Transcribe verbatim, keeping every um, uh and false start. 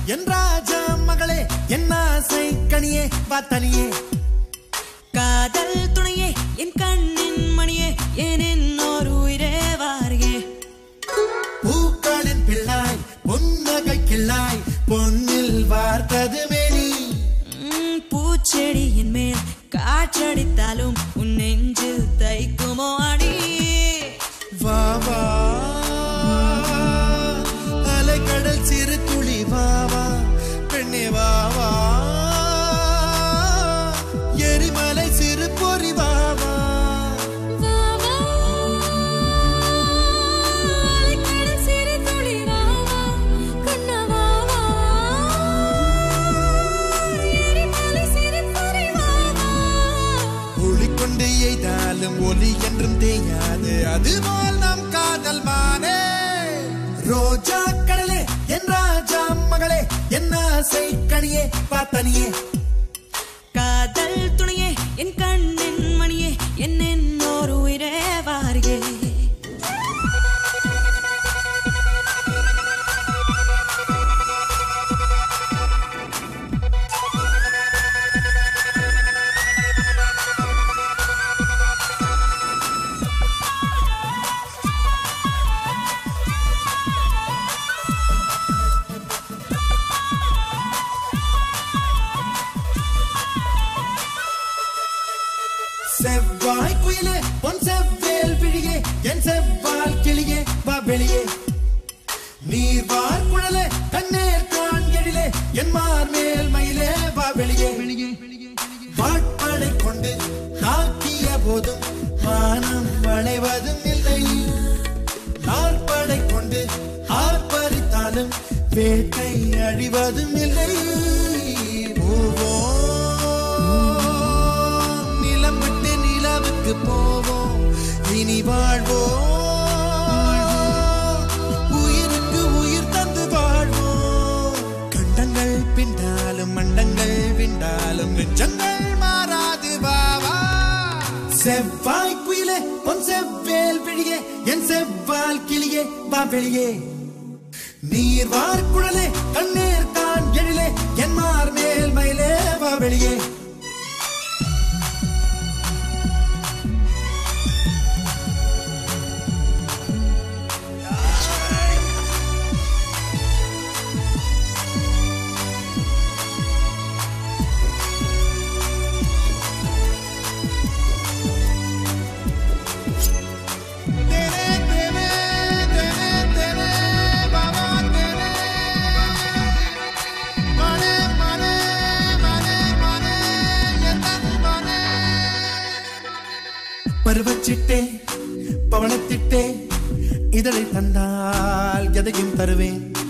என் ராஜா மகளே என் ஆசை கனியே வாத்தனியே காதல் துணையே என் கண்ணின் மணியே ஏன் என்னோர் உயிரே வாரியே பூக்களின் பிள்ளாய் பொன்னகை கிள்ளாய் பொன்னில் வார்த்தது மேனி பூச்செடியின் மேல் காற்றடித்தாலும் உன் நெஞ்சில் தைக்குமோ அடி வா வா அலைக்கடல் சிறு துளி வா வா பெண்ணே வா வா எரிமலை சிறு பொறி வா வா ஒலி என்றும் தேயாது அதுபோல் நம் காதல் மானே ரோஜா கடலே என் ராஜா மகளே என் ஆசை கனியே பார்த்தனியே காதல் துணையே என் கண்ணின் மணியே என் என்னோர் உயிரே வாரியே செவ்வாய் குயிலே பொன் செவ்வேல் விழியே என் செவ்வால் கிளியே வா வெளியே நீர் வார் குழலே கண்ணேர் கான் எழிலே என் மார் மேல் மயிலே வா வெளியே வாட்படை கொண்டு தாக்கிய போதும் வானம் வளைவதும் இல்லை நாற்படை கொண்டு ஆர்ப்பரித்தாலும் வேட்டை அழிவதும் இல்லை போவோம் இனி வாழ்வோம் உயிருக்கு உயிர் தந்து வாழ்வோம் கண்டங்கள் பிண்டாலும் மண்டங்கள் விண்டாலும் நெஞ்சங்கள் மாறாது பாவா செவ்வாய் குயிலே பொன் செவ்வேல் விழியே என் செவ்வால் கிளியே வா வெளியே நீர் வார் குழலே கண்ணீர் கான் எழிலே என் மார் மேல் மயிலே வா வெளியே பருவச்சிட்டே பவனத்திட்டே இதழை தந்தால் எதையும் தருவேன்